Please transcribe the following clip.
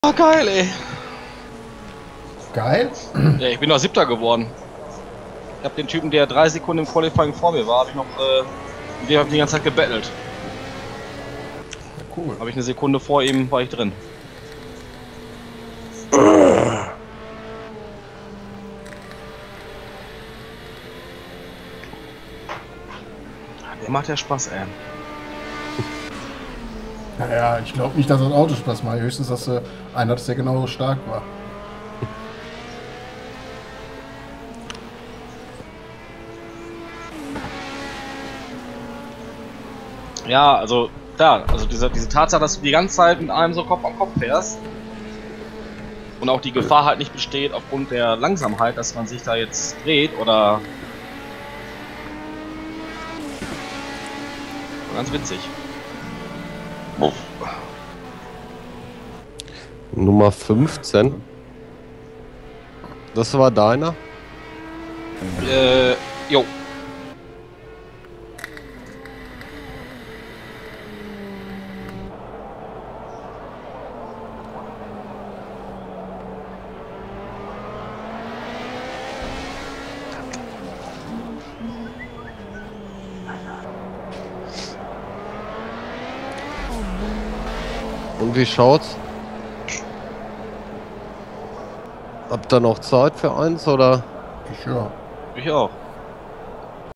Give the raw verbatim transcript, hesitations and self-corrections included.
Ah, geil, ey. Geil? Ja, ich bin noch Siebter geworden. Ich habe den Typen, der drei Sekunden im Qualifying vor mir war, habe ich noch, äh, mit dem habe ich die ganze Zeit gebettelt. Ja, cool. Habe ich eine Sekunde vor ihm, war ich drin. Der macht ja Spaß, ey. Naja, ich glaube nicht, dass das Auto Spaß macht. Höchstens, dass du einen hattest, der genauso stark war. Ja, also, klar, also diese, diese Tatsache, dass du die ganze Zeit mit einem so Kopf an Kopf fährst und auch die Gefahr halt nicht besteht aufgrund der Langsamkeit, dass man sich da jetzt dreht oder... Ganz witzig. Oh. Nummer fünfzehn. Das war deiner? Äh, jo. Und wie schaut's? Habt ihr noch Zeit für eins oder? Ich ja. Ich auch.